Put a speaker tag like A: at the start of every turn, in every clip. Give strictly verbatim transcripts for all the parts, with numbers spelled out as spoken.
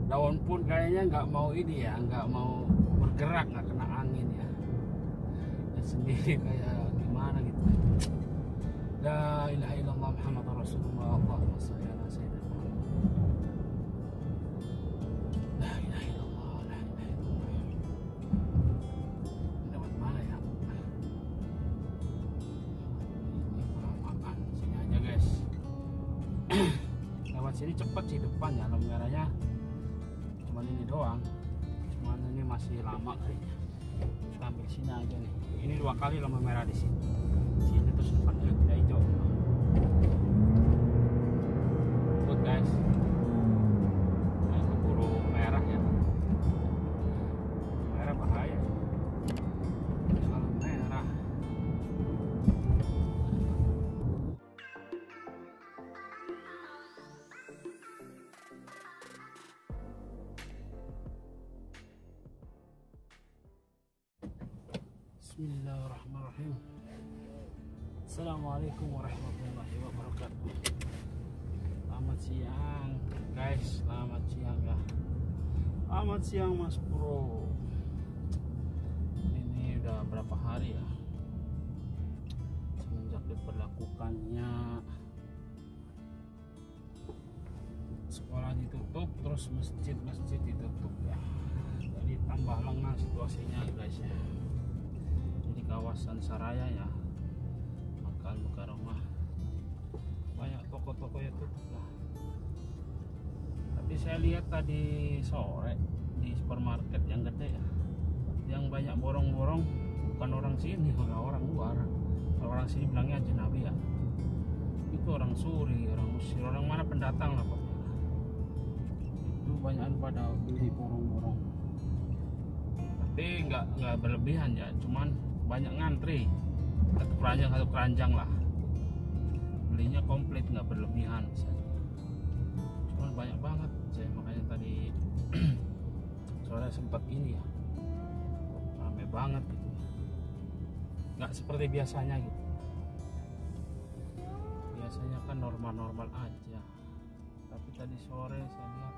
A: daun pun kayaknya nggak mau ini ya, nggak mau bergerak, nggak kena angin ya. Dan sendiri kayak gimana gitu. La ilaha illallah Muhammadur Rasulullah. Allahumma shalli ala sayyidina Muhammad. La ilaha illallah, la ilaha illallah. Lewat mana ya? Ini makan sini aja guys. Lewat sini cepet sih depannya, lampu merahnya cuman ini doang, cuman ini masih lama kayaknya. Kita ambil sini aja nih. Ini dua kali lampu merah di sini. Sini terus depannya udah hijau. Good guys. Nah, keburu merah ya. Merah bahaya. Kalau merah. Bismillahirrahmanirrahim. Assalamualaikum warahmatullahi wabarakatuh. Selamat siang guys, selamat siang ya. Selamat siang Mas Bro. Ini udah berapa hari ya semenjak diberlakukannya sekolah ditutup, terus masjid-masjid ditutup ya. Jadi tambah lengang situasinya guys ya. Di kawasan Saraya ya, Makkah Mukarramah, banyak toko-toko yang tutup lah. Tapi saya lihat tadi sore di supermarket yang gede ya, yang banyak borong-borong bukan orang sini, malah orang luar. Kalau orang sini bilangnya ajnabi ya, itu orang Suri, orang Mesir, orang mana pendatang lah pokoknya. Itu banyak pada beli borong-borong, tapi nggak nggak berlebihan ya, cuman banyak ngantri, satu keranjang satu keranjang lah, belinya komplit, nggak berlebihan misalnya. Cuman banyak banget saya, makanya tadi sore sempat ini ya, rame banget gitu, nggak seperti biasanya gitu. Biasanya kan normal-normal aja, tapi tadi sore saya lihat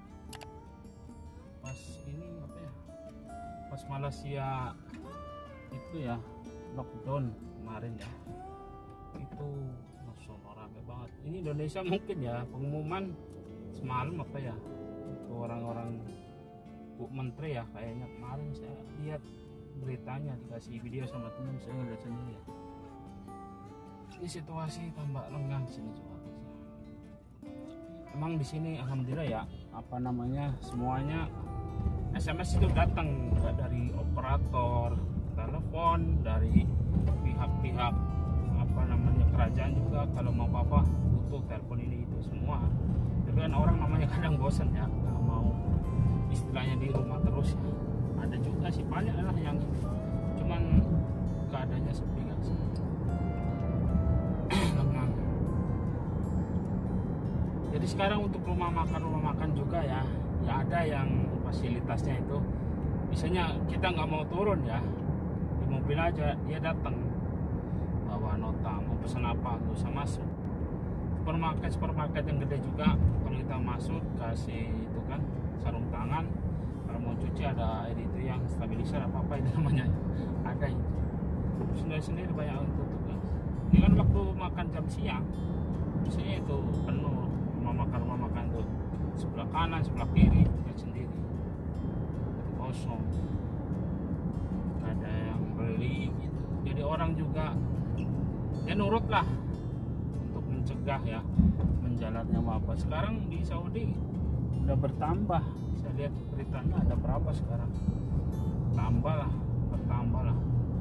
A: pas ini apa ya, pas Malaysia itu ya lockdown kemarin ya, itu langsung rame banget. Ini Indonesia mungkin ya, pengumuman semalam apa ya, itu orang-orang Bu Menteri ya kayaknya kemarin saya lihat beritanya, dikasih video sama teman saya ngeliat sendiri ya. Ini situasi tambah lenggang sini juga. Emang di sini alhamdulillah ya, apa namanya, semuanya S M S itu datang dari operator telepon, dari pihak-pihak apa namanya kerajaan juga, kalau mau apa-apa butuh telepon ini itu semua. Tapi kan orang namanya kadang bosan ya, nggak mau istilahnya di rumah terus ya. Ada juga sih banyak lah yang cuman keadaannya sepi guys. Lengang. Jadi sekarang untuk rumah makan rumah makan juga ya, ya ada yang fasilitasnya itu, misalnya kita nggak mau turun ya, mobil aja dia datang bawa nota, mau pesan apa nggak usah masuk. Supermarket supermarket yang gede juga, kalau kita masuk kasih itu kan sarung tangan, kalau mau cuci ada air itu yang stabilizer apa apa itu namanya, ada itu. Sendiri sendiri banyak yang tutup guys. Ini kan waktu makan jam siang biasanya itu penuh rumah makan rumah makan tuh, sebelah kanan sebelah kiri lihat sendiri kosong, ada yang beli gitu. Jadi orang juga ya nurut lah untuk mencegah ya menjalarnya wabah. Sekarang di Saudi udah bertambah, saya lihat beritanya ada berapa sekarang, tambah lah, bertambah lah,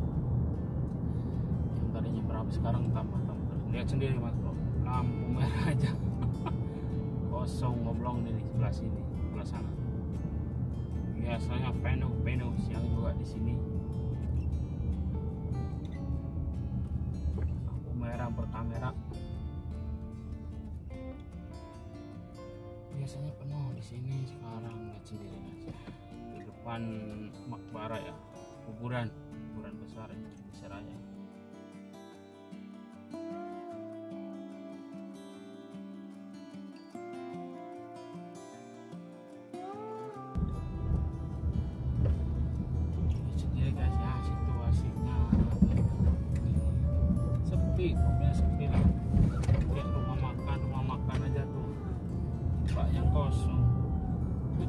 A: yang tadinya berapa sekarang tambah tambah. Lihat sendiri Mas Bro, lampu merah aja kosong ngoblong di sebelah sini, sebelah sana. Biasanya penuh penuh siang juga di sini. Lampu merah berkamera. Biasanya penuh di sini, sekarang lihat sendiri aja. Di depan makbara ya, kuburan, kuburan besar ini di Saraya.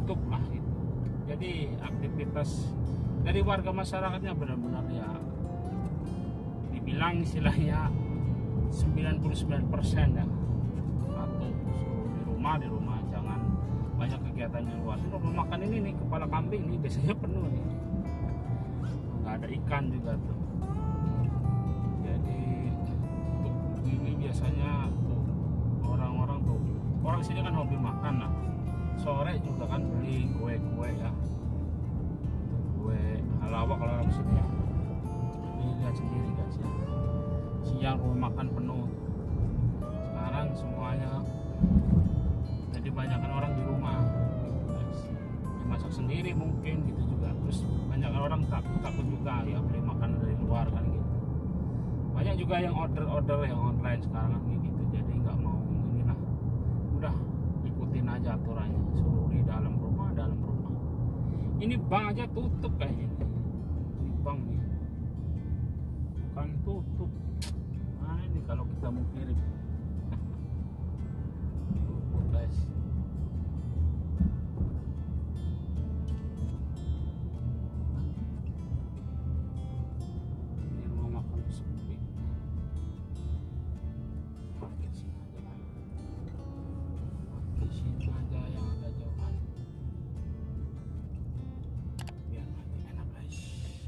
A: tutup lah gitu. Jadi aktivitas dari warga masyarakatnya benar-benar ya dibilang istilahnya sembilan puluh sembilan persen ya, atau suruh di rumah di rumah jangan banyak kegiatan di luar. Ini rumah makan ini nih, kepala kambing nih biasanya penuh nih, nggak ada ikan juga tuh. Jadi tuh ini biasanya tuh orang-orang tuh, orang sini kan hobi makan lah, sore juga kan beli kue-kue ya, kue halawak kalau orang sini ya. Ini lihat sendiri guys ya, siang rumah makan penuh. Sekarang semuanya jadi banyakkan orang di rumah gitu guys, dimasak sendiri mungkin gitu juga. Terus banyak orang takut takut juga ya beli makanan dari luar kan gitu. Banyak juga yang order-order yang online sekarang kan gitu. Jadi nggak mau inilah, udah ikutin aja aturannya, suruh di dalam rumah dalam rumah. Ini bank aja tutup kayaknya. Ini bank nih bukan tutup. Nah ini kalau kita mau kirim tutup guys. Ini rumah makan sepi. Pakai sini aja lah, pakai sini aja yang ada jauhan biar nanti enak guys.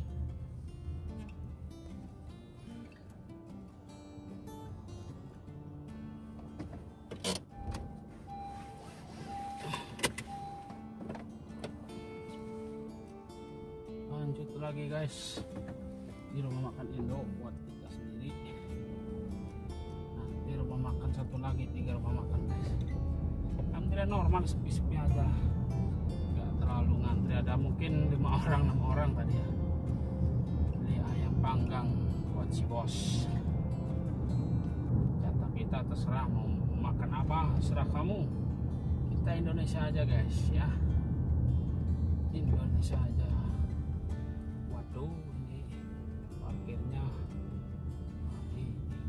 A: Lanjut lagi guys di rumah makan Indo buat kita sendiri. Nanti rumah makan satu lagi, tiga rumah makan guys. Alhamdulillah normal, sepi-sepi aja, nggak terlalu ngantri. Ada mungkin lima orang enam orang tadi ya, beli ayam panggang buat si bos. Jatah kita terserah mau makan apa, serah kamu. Kita Indonesia aja guys ya, Indonesia aja. Waduh ini parkirnya mati.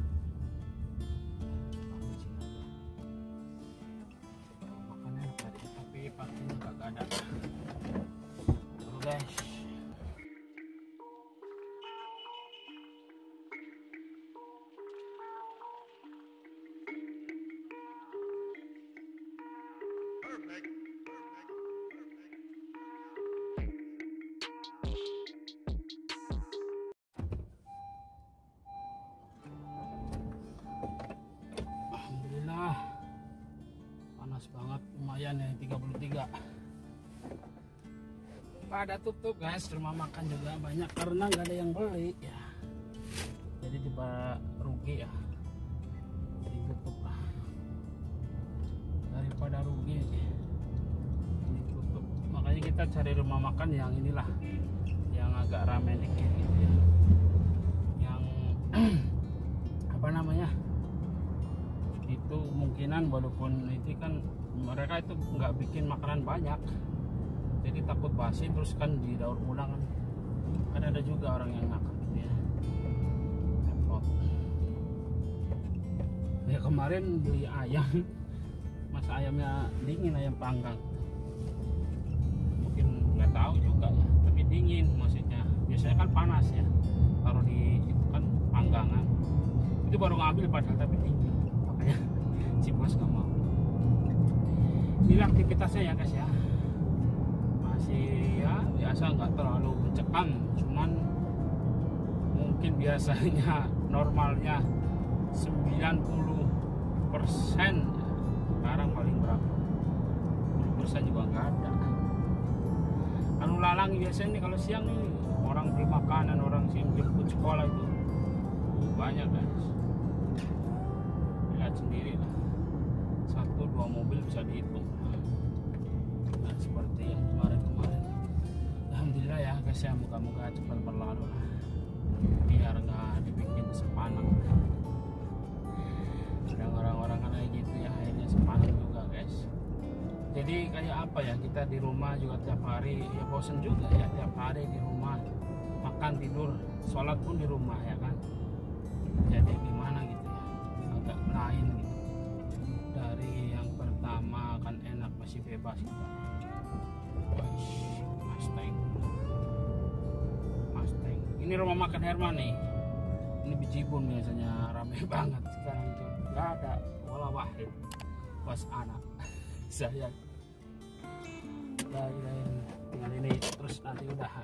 A: Parkir sini aja. Makannya tadi tapi parkirnya gak ada. Tuh guys. Alhamdulillah panas banget, lumayan ya tiga puluh tiga. Pada tutup guys, rumah makan juga banyak karena nggak ada yang beli ya, jadi tiba rugi ya, ditutup lah daripada rugi ditutup. Makanya kita cari rumah makan yang inilah, yang agak ramai dikit gitu ya, yang apa namanya itu kemungkinan walaupun itu kan mereka itu nggak bikin makanan banyak, jadi takut basi terus kan didaur ulang kan. Kan ada juga orang yang ngakak gitu ya, repot. Ya kemarin beli ayam, masa ayamnya dingin, ayam panggang. Mungkin nggak tahu juga ya, tapi dingin maksudnya. Biasanya kan panas ya, taruh di itu kan panggangan. Itu baru ngambil padahal tapi dingin, makanya si bos nggak mau. Ini aktivitasnya ya guys ya, masih ya biasa, nggak terlalu mencekam, cuman mungkin biasanya normalnya sembilan puluh persen, sekarang paling berapa sepuluh persen juga nggak ada. Anu lalang biasanya nih kalau siang nih orang beli makanan, orang siang jemput sekolah itu banyak guys. Lihat sendiri lah, satu dua mobil bisa dihitung. Nah seperti yang kemarin-kemarin. Alhamdulillah ya guys ya, moga-moga cepat berlalu lah, biar nggak dibikin sepanang. Ada orang-orang kan kayak gitu ya, akhirnya sepanang juga guys. Jadi kayak apa ya, kita di rumah juga tiap hari ya bosen juga ya, tiap hari di rumah makan tidur, sholat pun di rumah ya kan. Jadi gimana gitu ya, agak lain gitu dari yang pertama kan, enak masih bebas gitu. Ini rumah makan Herman nih. Ini Bijibun biasanya ramai banget, sekarang itu nggak ada. Wala wahid was anak saya. Dari tinggal ini terus nanti udahan.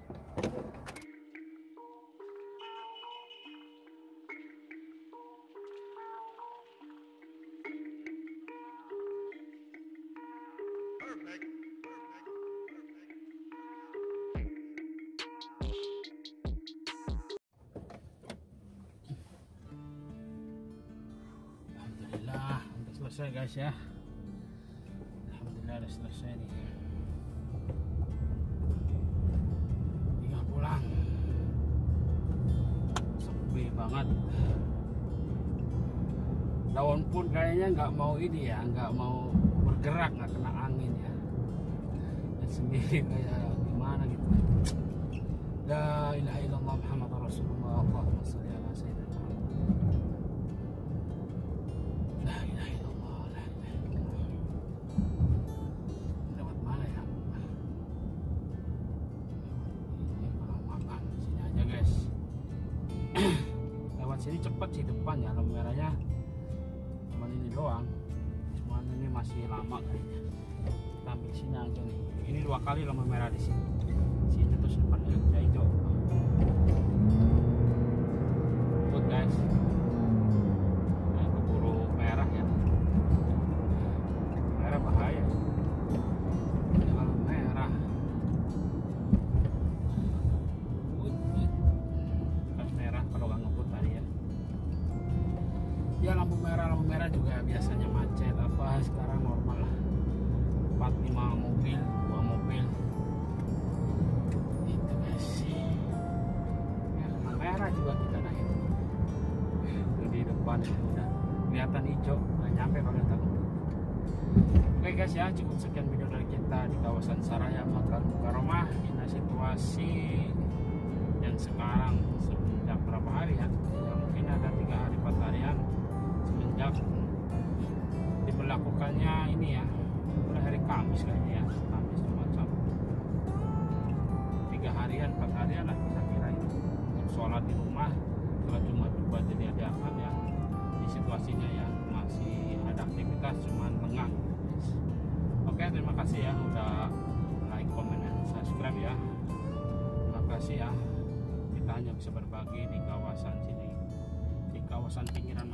A: Alhamdulillah udah selesai guys ya. Alhamdulillah udah selesai nih. Tinggal pulang. Sepi banget. Daun pun kayaknya nggak mau ini ya, nggak mau bergerak, nggak kena angin ya. Dan sendiri kayak gimana gitu. La ilaha illallah Muhammad Rasulullah. Allahumma sholli ala sayyidina Muhammad. La ilaha illallah. La ilaha illallah. Lewat mana ya? Ini kalau makan sini aja guys. Lewat sini cepat sih depan ya, lampu merahnya. Cuman ini doang. Cuman ini masih lama kayaknya. Kita ambil sini aja nih. Ini dua kali lampu merah di sini. Sini terus depan udah hijau. Good guys. Nah, keburu merah ya. Merah bahaya. Ini kalau merah. Good, good. Pas merah kalau nggak ngebut tadi ya. Ya lampu merah, lampu merah juga biasanya macet apa, sekarang normal lah. empat lima mobil, dua mobil. Itu guys. Ya, lampu merah juga kita naik. Itu di depan itu udah kelihatan hijau, nggak nyampe pakai takut. Oke guys ya, cukup sekian video dari kita di kawasan Saraya Makkah Mukarramah. Ini situasi yang sekarang semenjak berapa hari ya? Ya mungkin ada tiga hari empat harian semenjak diberlakukannya ini ya, mulai hari Kamis kayaknya ya, Kamis Jumat Sabtu, tiga harian empat harian lah kira-kira itu untuk sholat di rumah. Kalau Jumat juga jadi ada apa ya di situasinya ya, masih ada aktivitas cuman lengang. Oke, terima kasih ya udah like, comment, dan subscribe ya. Terima kasih ya, kita hanya bisa berbagi di kawasan sini, di kawasan pinggiran